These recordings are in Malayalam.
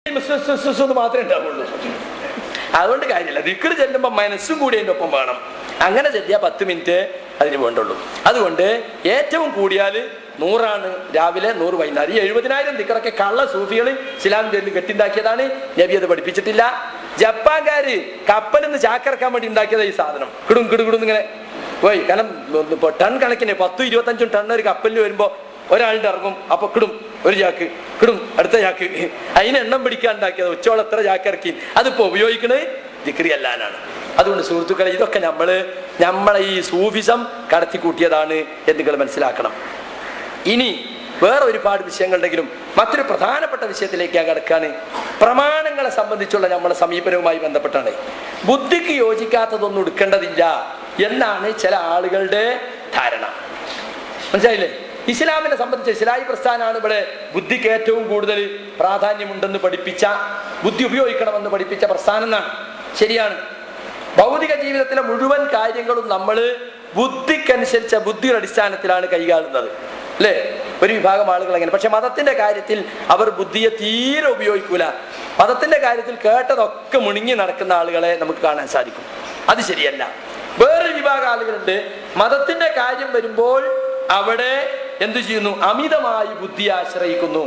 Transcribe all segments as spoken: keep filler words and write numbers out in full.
മാത്രമേ ഉണ്ടാവുള്ളൂ. അതുകൊണ്ട് കാര്യമില്ല. ദിക്ർ ചെല്ലുമ്പോൾ മനസ്സും കൂടി അതിൻ്റെ ഒപ്പം വേണം. അങ്ങനെ ചെല്ലിയാൽ പത്ത് മിനിറ്റ് അതിന് വേണ്ടുള്ളൂ. അതുകൊണ്ട് ഏറ്റവും കൂടിയാൽ നൂറാണ് രാവിലെ, നൂറ് വൈകുന്നേരം. ഈ എഴുപതിനായിരം ദിക്റൊക്കെ കള്ള സൂഫികൾ ഇസ്ലാമിന്റെ പേരിൽ കെട്ടിണ്ടാക്കിയതാണ്. നബി അത് പഠിപ്പിച്ചിട്ടില്ല. ജപ്പാൻകാര് കപ്പലിൽ നിന്ന് ചാക്കിറക്കാൻ വേണ്ടി ഉണ്ടാക്കിയതാണ് ഈ സാധനം. കിടും കിടുകിടും ഇങ്ങനെ പോയി. കാരണം ടൺ കണക്കിന് പത്തും ഇരുപത്തഞ്ചും ടൺ ഒരു കപ്പലിൽ വരുമ്പോൾ ഒരാളുടെ ഇറങ്ങും. അപ്പൊ കിടും ഒരു ചാക്ക്, കിടും അടുത്ത ചാക്ക്. അതിന് എണ്ണം പിടിക്കാൻ ഉണ്ടാക്കിയത്. ഉച്ചോളം എത്ര ചാക്ക് ഇറക്കി. അതിപ്പോ ഉപയോഗിക്കുന്നത് ദിക്രി അല്ലാനാണ്. അതുകൊണ്ട് സുഹൃത്തുക്കളെ, ഇതൊക്കെ നമ്മള് നമ്മളെ ഈ സൂഫിസം കടത്തി കൂട്ടിയതാണ് എന്ന് നിങ്ങൾ മനസ്സിലാക്കണം. ഇനി വേറെ ഒരുപാട് വിഷയങ്ങളുണ്ടെങ്കിലും മറ്റൊരു പ്രധാനപ്പെട്ട വിഷയത്തിലേക്ക് ഞാൻ കിടക്കാണ്. പ്രമാണങ്ങളെ സംബന്ധിച്ചുള്ള നമ്മുടെ സമീപനവുമായി ബന്ധപ്പെട്ടാണ്. ബുദ്ധിക്ക് യോജിക്കാത്തതൊന്നും എടുക്കേണ്ടതില്ല എന്നാണ് ചില ആളുകളുടെ ധാരണ. മനസ്സിലായില്ലേ? ഇസ്ലാമിനെ സംബന്ധിച്ച് ഇസ്ലാഹി പ്രസ്ഥാനമാണ് ഇവിടെ ബുദ്ധിക്ക് ഏറ്റവും കൂടുതൽ പ്രാധാന്യമുണ്ടെന്ന് പഠിപ്പിച്ച, ബുദ്ധി ഉപയോഗിക്കണമെന്ന് പഠിപ്പിച്ച പ്രസ്ഥാനം എന്നാണ്. ശരിയാണ്. ഭൗതിക ജീവിതത്തിലെ മുഴുവൻ കാര്യങ്ങളും നമ്മൾ ബുദ്ധിക്കനുസരിച്ച ബുദ്ധിയുടെ അടിസ്ഥാനത്തിലാണ് കൈകാളുന്നത്, അല്ലേ? ഒരു വിഭാഗം ആളുകൾ അങ്ങനെ. പക്ഷെ മതത്തിന്റെ കാര്യത്തിൽ അവർ ബുദ്ധിയെ തീരെ ഉപയോഗിക്കൂല. മതത്തിന്റെ കാര്യത്തിൽ കേട്ടതൊക്കെ മുണുങ്ങി നടക്കുന്ന ആളുകളെ നമുക്ക് കാണാൻ സാധിക്കും. അത് ശരിയല്ല. വേറൊരു വിഭാഗം ആളുകളുണ്ട്, മതത്തിന്റെ കാര്യം വരുമ്പോൾ അവിടെ എന്തു ചെയ്യുന്നു? അമിതമായി ബുദ്ധിയെ ആശ്രയിക്കുന്നു.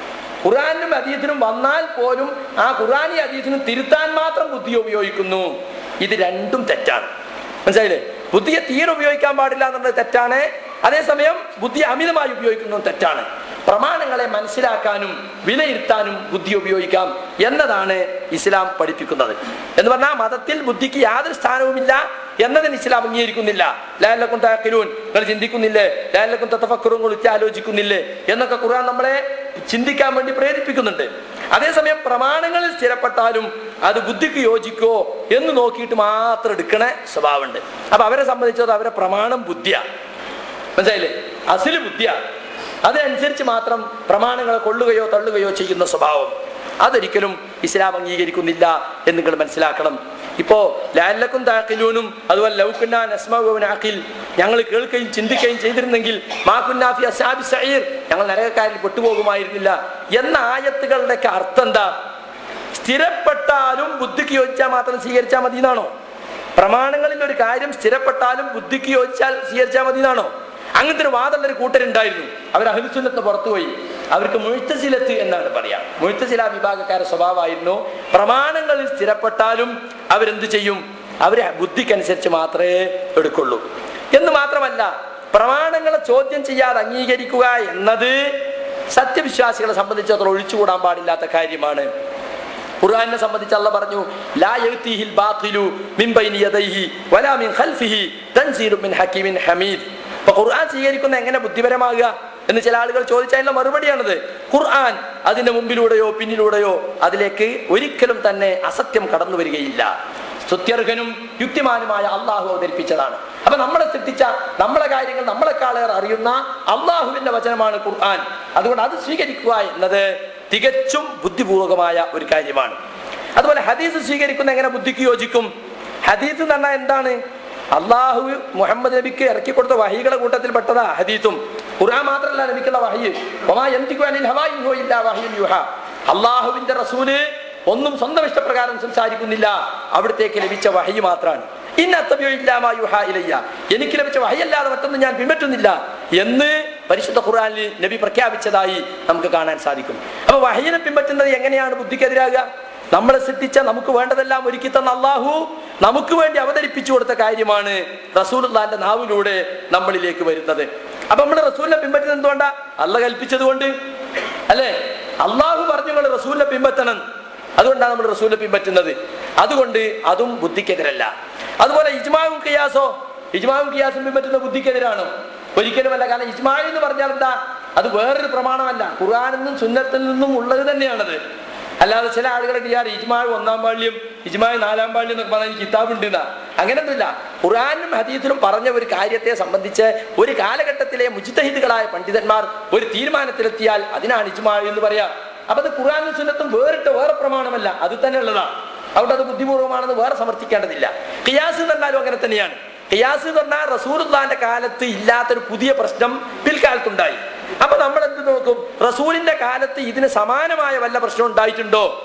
ഖുർആനും ഹദീസിനും വന്നാൽ പോലും ആ ഖുർആനി ഹദീസിനും തിരുത്താൻ മാത്രം ബുദ്ധി ഉപയോഗിക്കുന്നു. ഇത് രണ്ടും തെറ്റാണ്. മനസ്സിലായില്ലേ? ബുദ്ധിയെ തീരെ ഉപയോഗിക്കാൻ പാടില്ല എന്നുള്ളത് തെറ്റാണ്. അതേസമയം ബുദ്ധി അമിതമായി ഉപയോഗിക്കുന്നതും തെറ്റാണ്. പ്രമാണങ്ങളെ മനസ്സിലാക്കാനും വിലയിരുത്താനും ബുദ്ധി ഉപയോഗിക്കാം എന്നതാണ് ഇസ്ലാം പഠിപ്പിക്കുന്നത്. എന്ന് പറഞ്ഞാൽ മതത്തിൽ ബുദ്ധിക്ക് യാതൊരു സ്ഥാനവുമില്ല എന്നതിന് ഇസ്ലാം അംഗീകരിക്കുന്നില്ല. ലഅല്ലക്കും തഅഖിലൂൻ, നിങ്ങൾ ചിന്തിക്കുന്നില്ലേ? ലഅല്ലക്കും തതഫക്കറൂൻ, നിങ്ങൾ ആലോചിക്കുന്നില്ലേ എന്നൊക്കെ ഖുർആൻ നമ്മളെ ചിന്തിക്കാൻ വേണ്ടി പ്രേരിപ്പിക്കുന്നുണ്ട്. അതേസമയം പ്രമാണങ്ങളിൽ സ്ഥിരപ്പെട്ടാലും അത് ബുദ്ധിക്ക് യോജിക്കോ എന്ന് നോക്കിയിട്ട് മാത്രം എടുക്കണ സ്വഭാവമുണ്ട്. അപ്പൊ അവരെ സംബന്ധിച്ചത് അവരെ പ്രമാണം ബുദ്ധിയാണ്. മനസ്സിലായില്ലേ? അസില് ബുദ്ധിയാണ്. അതനുസരിച്ച് മാത്രം പ്രമാണങ്ങളെ കൊള്ളുകയോ തള്ളുകയോ ചെയ്യുന്ന സ്വഭാവം അതൊരിക്കലും ഇസ്ലാം അംഗീകരിക്കുന്നില്ല എന്ന് നിങ്ങൾ മനസ്സിലാക്കണം. ഇപ്പോ ലഅല്ലക്കും തഅഖിലൂനും അതുപോലെ ലൗ കുന്നാ നസ്മഉ വ നഅഖിൽ, ഞങ്ങൾ കേൾക്കുകയും ചിന്തിക്കുകയും ചെയ്തിരുന്നെങ്കിൽ മാ കുന്നാ ഫി അസ്ഹാബി സഈർ, ഞങ്ങൾ നരകക്കാരിൽ പെട്ടുപോകുമായിരുന്നില്ല എന്ന ആയത്തുകളുടെ അർത്ഥം എന്താ? സ്ഥിരപ്പെട്ടാലും ബുദ്ധിക്ക് യോജിച്ചാൽ മാത്രം സ്വീകരിച്ചാൽ മതി എന്നാണോ? പ്രമാണങ്ങളിൽ ഒരു കാര്യം സ്ഥിരപ്പെട്ടാലും ബുദ്ധിക്ക് യോജിച്ചാൽ സ്വീകരിച്ചാൽ മതി എന്നാണോ? അങ്ങനത്തെ ഒരു വാദമുള്ള ഒരു കൂട്ടരുണ്ടായിരുന്നു. അവർ അഹ്ലുസുന്നത്ത് പുറത്തുപോയി. അവർക്ക് മുഅ്തസിലത്ത് എന്നാണ് പറയാ. മുഅ്തസില വിഭാഗക്കാരുടെ സ്വഭാവമായിരുന്നു പ്രമാണങ്ങളിൽ സ്ഥിരപ്പെട്ടാലും അവരെന്ത് ചെയ്യും? അവരെ ബുദ്ധിക്കനുസരിച്ച് മാത്രമേ എടുക്കുള്ളൂ. എന്ന് മാത്രമല്ല, പ്രമാണങ്ങളെ ചോദ്യം ചെയ്യാതെ അംഗീകരിക്കുക എന്നത് സത്യവിശ്വാസികളെ സംബന്ധിച്ചിടത്തോളം ഒഴിച്ചുകൂടാൻ പാടില്ലാത്ത കാര്യമാണ്. ഖുർആനെ സംബന്ധിച്ച് അല്ലാഹു പറഞ്ഞു, ലാ യഅ്തിഹിൽ ബാത്തിലു മിൻ ബൈനി യദൈഹി വലാ മിൻ ഖൽഫിഹി തൻസീലുൻ മിൻ ഹകീമിൻ ഹമീദ്. അപ്പൊ ഖുർആൻ സ്വീകരിക്കുന്ന എങ്ങനെ ബുദ്ധിപരമാകുക എന്ന് ചില ആളുകൾ ചോദിച്ചതിനുള്ള മറുപടിയാണത്. ഖുർആൻ അതിന്റെ മുമ്പിലൂടെയോ പിന്നിലൂടെയോ അതിലേക്ക് ഒരിക്കലും തന്നെ അസത്യം കടന്നു വരികയില്ല. സ്തുത്യർഹനും യുക്തിമാനുമായ അള്ളാഹു അവതരിപ്പിച്ചതാണ്. അപ്പൊ നമ്മളെ സൃഷ്ടിച്ച നമ്മളെ കാര്യങ്ങൾ നമ്മളെക്കാളേറെ അറിയുന്ന അള്ളാഹുവിന്റെ വചനമാണ് ഖുർആൻ. അതുകൊണ്ട് അത് സ്വീകരിക്കുക എന്നത് തികച്ചും ബുദ്ധിപൂർവകമായ ഒരു കാര്യമാണ്. അതുപോലെ ഹദീസ് സ്വീകരിക്കുന്ന എങ്ങനെ ബുദ്ധിക്ക് യോജിക്കും? ഹദീസ് എന്ന് പറഞ്ഞാൽ എന്താണ്? അള്ളാഹു മുഹമ്മദ് നബിക്ക് ഇറക്കി കൊടുത്ത വഹികളുടെ കൂട്ടത്തിൽ പെട്ടതാ ഹദീസും. ഖുർആൻ മാത്രമല്ല നബിക്കുള്ള വഹി. വമാ യന്തിഖു അനിൽ ഹവാ ഇൻ ഹുവ ഇല്ലാ വഹ്യുൻ യുഹാ. അള്ളാഹുവിന്റെ റസൂല് ഒന്നും സ്വന്തം ഇഷ്ടപ്രകാരം സംസാരിക്കുന്നില്ല, അവിടത്തേക്ക് ലഭിച്ച വഹി മാത്രമാണ്. ഇന്ന അത്തബിഉ ഇല്ലാ മാ യുഹാ ഇലയ്യ, എനിക്ക് ലഭിച്ച വഹിയല്ലാതെ മറ്റൊന്നും ഞാൻ പിൻപറ്റുന്നില്ല എന്ന് പരിശുദ്ധ ഖുർആനിൽ നബി പ്രഖ്യാപിച്ചതായി നമുക്ക് കാണാൻ സാധിക്കും. അപ്പൊ വഹിയിനെ പിൻപറ്റുന്നത് എങ്ങനെയാണ് ബുദ്ധിക്കെതിരാകുക? നമ്മളെ സൃഷ്ടിച്ച നമുക്ക് വേണ്ടതെല്ലാം ഒരുക്കി തന്ന അള്ളാഹു നമുക്ക് വേണ്ടി അവതരിപ്പിച്ചു കൊടുത്ത കാര്യമാണ് റസൂലുള്ളാഹിന്റെ നാവിലൂടെ നമ്മളിലേക്ക് വരുന്നത്. അപ്പൊ നമ്മൾ റസൂലിനെ പിൻപറ്റുന്നത് എന്തുകൊണ്ടാ? അള്ളാഹ് കൽപ്പിച്ചത് കൊണ്ട് അല്ലെ? അള്ളാഹു പറഞ്ഞു നിങ്ങൾ റസൂലിനെ പിൻപറ്റണം, അതുകൊണ്ടാണ് നമ്മൾ റസൂലിനെ പിൻപറ്റുന്നത്. അതുകൊണ്ട് അതും ബുദ്ധിക്കെതിരല്ല. അതുപോലെ ഇജ്മാഉം ഖിയാസോ? ഇജ്മാഉം ഖിയാസും പിൻപറ്റുന്ന ബുദ്ധിക്കെതിരാണോ? ഒരിക്കലുമല്ല. കാരണം ഇജ്മാ എന്ന് പറഞ്ഞാൽ എന്താ? അത് വേറൊരു പ്രമാണമല്ല, ഖുർആനിൽ നിന്നും സുന്നത്തിൽ നിന്നും ഉള്ളത് തന്നെയാണത്. അല്ലാതെ ചില ആളുകളുടെ വിചാരം ഇജ്മാ ഒന്നാം പാള്യം ഇജ്മാ നാലാം പാള്യം എന്നൊക്കെ പറഞ്ഞാൽ കിതാബ് ഉണ്ട് എന്നാ. അങ്ങനെയൊന്നുമില്ല. ഖുർആനും ഹദീസിലും പറഞ്ഞ ഒരു കാര്യത്തെ സംബന്ധിച്ച് ഒരു കാലഘട്ടത്തിലെ മുജ്തഹിദുകളായ പണ്ഡിതന്മാർ ഒരു തീരുമാനത്തിലെത്തിയാൽ അതിനാണ് ഇജ്മാ എന്ന് പറയാ. അപ്പൊ അത് ഖുർആനും സുന്നത്തും വേറിട്ട് വേറെ പ്രമാണമല്ല, അത് തന്നെ ഉള്ളതാണ്. അതുകൊണ്ട് അത് ബുദ്ധിപൂർവ്വമാണെന്ന് വേറെ സമർത്ഥിക്കേണ്ടതില്ല. ഖിയാസ് എന്ന് പറഞ്ഞാലും അങ്ങനെ തന്നെയാണ്. ഖിയാസ് എന്ന് പറഞ്ഞാൽ റസൂലുള്ളാഹിന്റെ കാലത്ത് ഇല്ലാത്തൊരു പുതിയ പ്രശ്നം പിൽക്കാലത്തുണ്ടായി. അപ്പൊ നമ്മൾ എന്ത് നോക്കും? റസൂലിന്റെ കാലത്ത് ഇതിന് സമാനമായ വല്ല പ്രശ്നം ഉണ്ടായിട്ടുണ്ടോ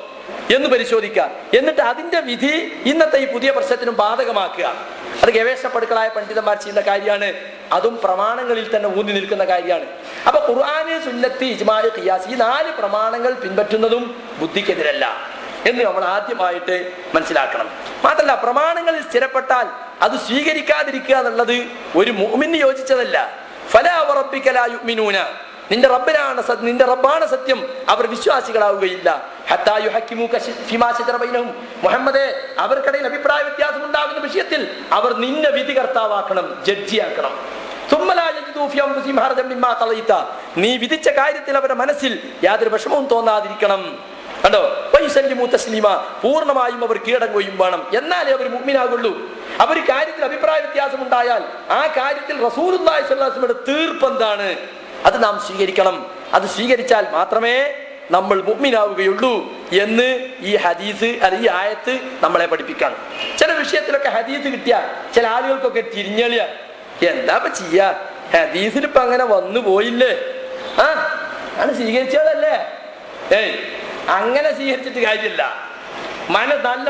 എന്ന് പരിശോധിക്കുക. എന്നിട്ട് അതിന്റെ വിധി ഇന്നത്തെ ഈ പുതിയ പ്രശ്നത്തിനും ബാധകമാക്കുക. അത് ഗവേഷണപ്പെടുക്കളായ പണ്ഡിതന്മാർ ചെയ്യുന്ന കാര്യമാണ്. അതും പ്രമാണങ്ങളിൽ തന്നെ ഊന്നി നിൽക്കുന്ന കാര്യമാണ്. അപ്പൊ ഖുർആന്, സുന്നത്ത്, ഇജ്മാ, ഖിയാസ് ഈ നാല് പ്രമാണങ്ങൾ പിൻപറ്റുന്നതും ബുദ്ധിക്കെതിരല്ല എന്ന് നമ്മൾ ആദ്യമായിട്ട് മനസ്സിലാക്കണം. മാത്രമല്ല, പ്രമാണങ്ങളിൽ സ്ഥിരപ്പെട്ടാൽ അത് സ്വീകരിക്കാതിരിക്കുക എന്നുള്ളത് ഒരു മുഅ്മിന് യോജിച്ചതല്ല. ഫലാ വറബ്ബിക ലാ യുഅ്മിനൂന, നിന്റെ റബ്ബിനാണ് നിന്റെ റബ്ബാണ് സത്യം, അവർ വിശ്വാസികളാവുകയില്ല. ഹത്താ യുഹക്കിമൂക ഫിമാ ശജറ ബൈനഹും, മുഹമ്മദേ അവർക്കിടയിൽ അഭിപ്രായ വ്യത്യാസം ഉണ്ടാകുന്ന വിഷയത്തിൽ അവർ നിന്നെ വിധികർത്താവാക്കണം, ജഡ്ജിയാക്കണം. സുമ്മ ലാ യജിദൂ ഫീ അൻഫുസിഹിം ഹറജൻ മിമ്മാ ഖളൈത, നീ വിധിച്ച കാര്യത്തിൽ അവരുടെ മനസ്സിൽ യാതൊരു വിഷമവും തോന്നാതിരിക്കണം. കണ്ടോ, വയുസല്ലിമൂ തസ്ലീമ, പൂർണ്ണമായും അവർ കീഴടങ്ങുകയും വേണം. എന്നാലേ അവർ മുഅ്മിനാകുള്ളൂ. അവർ കാര്യത്തിൽ അഭിപ്രായ വ്യത്യാസം ഉണ്ടായാൽ ആ കാര്യത്തിൽ റസൂലുള്ളാഹി സ്വല്ലല്ലാഹു അലൈഹി വസല്ലമയുടെ തീർപ്പ് എന്താണ്, അത് നാം സ്വീകരിക്കണം. അത് സ്വീകരിച്ചാൽ മാത്രമേ നമ്മൾ മുഅ്മിനാവുകയുള്ളൂ എന്ന് ഈ ഹദീസ് അല്ലെങ്കിൽ ഈ ആയത്ത് നമ്മളെ പഠിപ്പിക്കാണ്. ചില വിഷയത്തിലൊക്കെ ഹദീസ് കിട്ടിയാൽ ചില ആളുകൾക്കൊക്കെ തിരിഞ്ഞളിയ, എന്താ ഇപ്പൊ ചെയ്യാ, ഹദീസിൽ ഇപ്പൊ അങ്ങനെ വന്നു പോയില്ലേ, ആ ആണ് സ്വീകരിച്ചതല്ലേ. ഏയ് അങ്ങനെ സ്വീകരിച്ചിട്ട് കാര്യമില്ല. മന നല്ല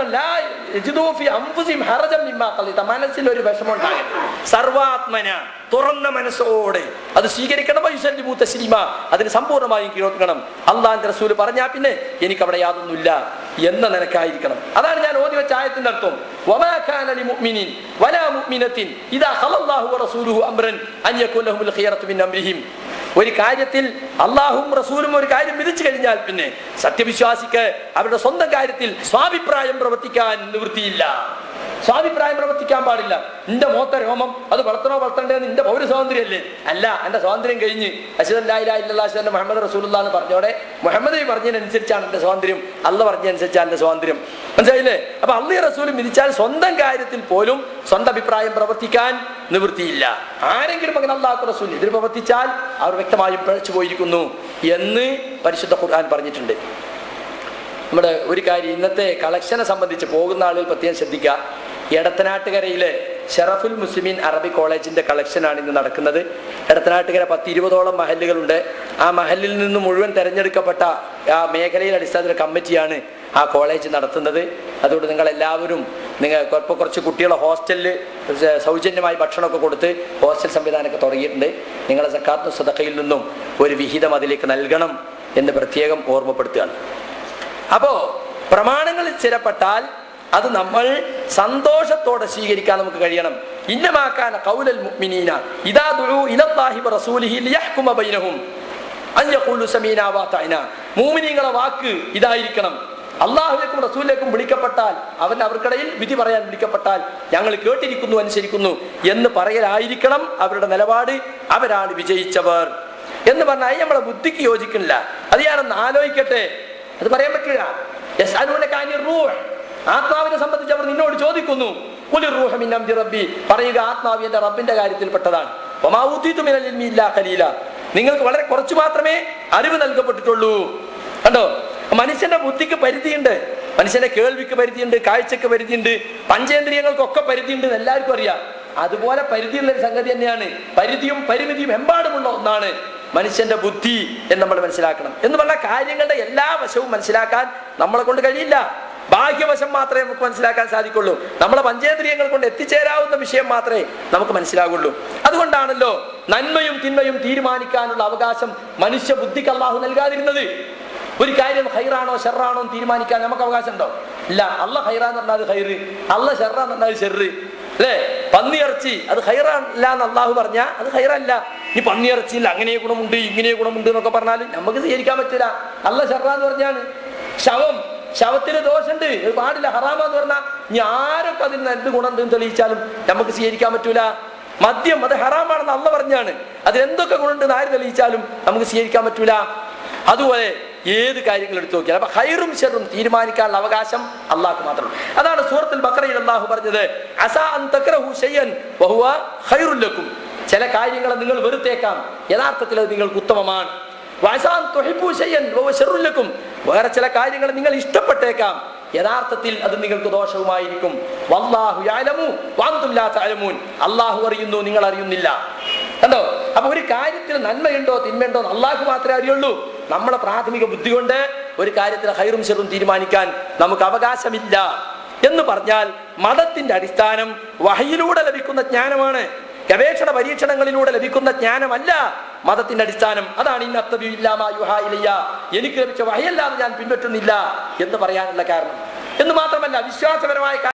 മനസ്സിൽ ഒരു വിഷമം ഉണ്ടാകരുത്. സർവാത്മന തുറന്ന മനസ്സോടെ അത് സ്വീകരിക്കണം. അതിന് സമ്പൂർണ്ണമായും കീഴടങ്ങണം. അള്ളാഹുവിന്റെ റസൂൽ പറഞ്ഞാൽ പിന്നെ എനിക്ക് അവിടെ യാതൊന്നുമില്ല എന്ന നിനക്കായിരിക്കണം. അതാണ് ഞാൻ ഓതി വെച്ച ആയത്തിന്റെ അർത്ഥം. വമാ കാന ലിമുഅ്മിനിൻ വലാ മുഅ്മിനത്തിൻ ഇദാ ഖലല്ലാഹു വറസൂലുഹു അംറൻ അൻ യകൂന ലഹുൽ ഖിയറതു മിൻ അംരിഹിം. ഒരു കാര്യത്തിൽ അള്ളാഹും റസൂലും ഒരു കാര്യം വിധിച്ചു കഴിഞ്ഞാൽ പിന്നെ സത്യവിശ്വാസിക്ക് അവരുടെ സ്വന്തം കാര്യത്തിൽ സ്വാഭിപ്രായം പ്രവർത്തിക്കാൻ നിവൃത്തിയില്ല. സ്വാഭിപ്രായം പ്രവർത്തിക്കാൻ പാടില്ല. നിന്റെ മോത്ത രോമം അത് വളർത്തണോ വളർത്തണ്ടേന്ന് നിന്റെ പൗര സ്വാതന്ത്ര്യമല്ലേ? അല്ല, എന്റെ സ്വാതന്ത്ര്യം കഴിഞ്ഞ് അശ്ഹദു അല്ലാ ഇലാഹ ഇല്ലല്ലാഹു അഷ്ഹദു അന്ന മുഹമ്മദ് റസൂലുള്ളാഹി എന്ന് പറഞ്ഞോടെ മുഹമ്മദ് പറഞ്ഞതിനനുസരിച്ചാണ് എന്റെ സ്വാതന്ത്ര്യം, അല്ല പറഞ്ഞതനുസരിച്ചാണ് എന്റെ സ്വാതന്ത്ര്യം. മനസ്സിലായില്ലേ? അപ്പൊ അള്ളാഹു റസൂലും വിധിച്ചാൽ സ്വന്തം കാര്യത്തിൽ പോലും സ്വന്തം അഭിപ്രായം പ്രവർത്തിക്കാൻ നിവൃത്തിയില്ല. ആരെങ്കിലും അങ്ങനെ അള്ളാഹു റസൂൽ ഇതിൽ പ്രവർത്തിച്ചാൽ അവർ വ്യക്തമായും പിഴച്ചു പോയിരിക്കുന്നു എന്ന് പരിശുദ്ധ ഖുർആൻ പറഞ്ഞിട്ടുണ്ട്. നമ്മുടെ ഒരു കാര്യം, ഇന്നത്തെ കളക്ഷനെ സംബന്ധിച്ച് പോകുന്ന ആളുകൾ പ്രത്യേകം ശ്രദ്ധിക്കുക. എടത്തനാട്ടുകരയിലെ ഷറഫുൽ മുസ്ലിമീൻ അറബി കോളേജിന്റെ കളക്ഷനാണ് ഇന്ന് നടക്കുന്നത്. എടത്തനാട്ടുകര പത്ത് ഇരുപതോളം മഹല്ലുകളുണ്ട്. ആ മഹല്ലിൽ നിന്ന് മുഴുവൻ തെരഞ്ഞെടുക്കപ്പെട്ട ആ മേഖലയിൽ അടിസ്ഥാനത്തിൽ കമ്മിറ്റിയാണ് ആ കോളേജ് നടത്തുന്നത്. അതുകൊണ്ട് നിങ്ങൾ എല്ലാവരും നിങ്ങൾ ഇപ്പോൾ കുറച്ച് കുട്ടികളെ ഹോസ്റ്റലിൽ സൗജന്യമായി ഭക്ഷണമൊക്കെ കൊടുത്ത് ഹോസ്റ്റൽ സംവിധാനമൊക്കെ തുടങ്ങിയിട്ടുണ്ട്. നിങ്ങളെ സക്കാത്ത് സദഖയിൽ നിന്നും ഒരു വിഹിതം അതിലേക്ക് നൽകണം എന്ന് പ്രത്യേകം ഓർമ്മപ്പെടുത്തുകയാണ്. അപ്പോ പ്രമാണങ്ങളിൽ സ്ഥിരപ്പെട്ടാൽ അത് നമ്മൾ സന്തോഷത്തോടെ സ്വീകരിക്കാൻ നമുക്ക് കഴിയണം. ഇന്നമാകാന ഖൗലൽ മുഅ്മിനീന ഇദാ ദുഉ ഇലല്ലാഹി വറസൂലിഹി ലിയഹ്കുമ ബൈനഹും അൻ യഖൂലു സമീനാ വഅതഅനാ. മുഅ്മിനീങ്ങളുടെ വാക്ക് ഇതായിരിക്കണം. അല്ലാഹുവിലേക്കും റസൂലിലേക്കും വിളിക്കപ്പെട്ടാൽ, അവൻ അവർക്കിടയിൽ വിധി പറയാൻ വിളിക്കപ്പെട്ടാൽ ഞങ്ങൾ കേട്ടിരിക്കുന്നു, അനുസരിക്കുന്നു എന്ന് പറയലായിരിക്കണം അവരുടെ നിലപാട്. അവരാണ് വിജയിച്ചവർ എന്ന് പറഞ്ഞാൽ നമ്മളെ ബുദ്ധിക്ക് യോജിക്കുന്നില്ല. അത് ഞാനൊന്ന് ആലോചിക്കട്ടെ, അത് പറയാൻ പറ്റില്ല. യസ്അലൂനക അനിർ റൂഹ്, ആത്മാവിനെ സംബന്ധിച്ച് അവർ നിന്നോട് ചോദിക്കുന്നു. ഖുലിർ റൂഹു മിൻ അംരി റബ്ബി, പറയുക ആത്മാവ് എന്റെ റബ്ബിന്റെ കാര്യത്തിൽപ്പെട്ടതാണ്. വമാ ഊതീതു മിനൽ ഇൽമി ഇല്ലാ ഖലീല, നിങ്ങൾക്ക് വളരെ കുറച്ച് മാത്രമേ അറിവ് നൽകപ്പെട്ടിട്ടുള്ളൂ. കണ്ടോ, മനുഷ്യന്റെ ബുദ്ധിക്ക് പരിധിയുണ്ട്, മനുഷ്യന്റെ കേൾവിക്ക് പരിധിയുണ്ട്, കാഴ്ചക്ക് പരിധിയുണ്ട്, പഞ്ചേന്ദ്രിയങ്ങൾക്കൊക്കെ പരിധിയുണ്ട് എന്ന് എല്ലാവർക്കും അറിയാം. അതുപോലെ പരിധിയുള്ള ഒരു സംഗതി തന്നെയാണ് പരിധിയും പരിമിതിയും എമ്പാടുമുള്ള ഒന്നാണ് മനുഷ്യന്റെ ബുദ്ധി എന്ന് നമ്മൾ മനസ്സിലാക്കണം. എന്ന് പറഞ്ഞാൽ കാര്യങ്ങളുടെ എല്ലാ വശവും മനസ്സിലാക്കാൻ നമ്മളെ കൊണ്ട് കഴിയില്ല. ബാഹ്യവശം മാത്രമേ നമുക്ക് മനസ്സിലാക്കാൻ സാധിക്കുള്ളൂ. നമ്മളെ പഞ്ചേന്ദ്രിയങ്ങൾ കൊണ്ട് എത്തിച്ചേരാവുന്ന വിഷയം മാത്രമേ നമുക്ക് മനസ്സിലാകുള്ളൂ. അതുകൊണ്ടാണല്ലോ നന്മയും തിന്മയും തീരുമാനിക്കാനുള്ള അവകാശം മനുഷ്യ ബുദ്ധിക്ക് അല്ലാഹു നൽകാതിരുന്നത്. ഒരു കാര്യം ഹൈറാണോ ഷെറാണോ തീരുമാനിക്കാൻ നമുക്ക് അവകാശം ഉണ്ടോ? ഇല്ല. അല്ല ഹൈറാന്ന് പറഞ്ഞാൽ അത് ഹൈറ്, അല്ല ഷെറാന്ന് പറഞ്ഞാൽ ഷെറ്. അല്ലേ? പന്നിയിറച്ചി അത് ഹൈറല്ല എന്ന് അള്ളാഹു പറഞ്ഞാൽ അത് ഹൈറല്ല. ഈ പന്നിയിറച്ചിയിൽ അങ്ങനെ ഗുണമുണ്ട് ഇങ്ങനെ ഗുണമുണ്ട് എന്നൊക്കെ പറഞ്ഞാൽ നമുക്ക് സ്വീകരിക്കാൻ പറ്റില്ല. അല്ല ഷെറാന്ന് പറഞ്ഞാണ്. ശവം, ശവത്തിന് ദോഷമുണ്ട്, അത് പാടില്ല, ഹറാമാന്ന് പറഞ്ഞാൽ ഇനി ആരൊക്കെ അതിന് എന്ത് ഗുണം തെളിയിച്ചാലും നമുക്ക് സ്വീകരിക്കാൻ പറ്റൂല. മദ്യം അത് ഹറാമാണെന്ന് അല്ല പറഞ്ഞാണ്, അതിൽ എന്തൊക്കെ ഗുണമുണ്ടെന്ന് ആര് തെളിയിച്ചാലും നമുക്ക് സ്വീകരിക്കാൻ പറ്റൂല. അതുപോലെ ഏത് കാര്യങ്ങൾ എടുത്തു നോക്കിയാൽ അപ്പൊ ഹൈറും ഷെറും തീരുമാനിക്കാനുള്ള അവകാശം അള്ളാഹ്ക്ക് മാത്രമാണ്. അതാണ് സൂറത്തുൽ ബഖറയിൽ അള്ളാഹു പറഞ്ഞത്, അസാ അൻ തക്റഹു ശൈഅൻ വഹുവ ഖൈറുൽ ലക്കും. ചില കാര്യങ്ങളെ നിങ്ങൾ വെറുത്തേക്കാം, യഥാർത്ഥത്തിൽ അത് നിങ്ങൾക്ക് ഉത്തമമാണ്. വഅസാ അൻ തുഹിബ്ബു ശൈഅൻ വഹുവ ശർറുൽ ലക്കും. വേറെ ചില കാര്യങ്ങൾ നിങ്ങൾ ഇഷ്ടപ്പെട്ടേക്കാം, യഥാർത്ഥത്തിൽ അത് നിങ്ങൾക്ക് ദോഷവുമായിരിക്കും. വല്ലാഹു യഅലമു വഅൻതും ലാ തഅലമൂൻ. അള്ളാഹു അറിയുന്നു, നിങ്ങൾ അറിയുന്നില്ല. കണ്ടോ? അപ്പൊ ഒരു കാര്യത്തിൽ നന്മയുണ്ടോ തിന്മയുണ്ടോ അള്ളാഹു മാത്രമേ അറിയുള്ളൂ. നമ്മളെ പ്രാഥമിക ബുദ്ധി കൊണ്ട് ഒരു കാര്യത്തിൽ ഹൈറും ഷെറും തീരുമാനിക്കാൻ നമുക്ക് അവകാശമില്ല എന്ന് പറഞ്ഞാൽ മതത്തിന്റെ അടിസ്ഥാനം വഹയിലൂടെ ലഭിക്കുന്ന ജ്ഞാനമാണ്, ഗവേഷണ പരീക്ഷണങ്ങളിലൂടെ ലഭിക്കുന്ന ജ്ഞാനമല്ല മതത്തിന്റെ അടിസ്ഥാനം. അതാണ് എനിക്ക് ലഭിച്ച വഹയല്ലാതെ ഞാൻ പിൻപറ്റുന്നില്ല എന്ന് പറയാനുള്ള കാരണം. എന്ന് മാത്രമല്ല, വിശ്വാസപരമായ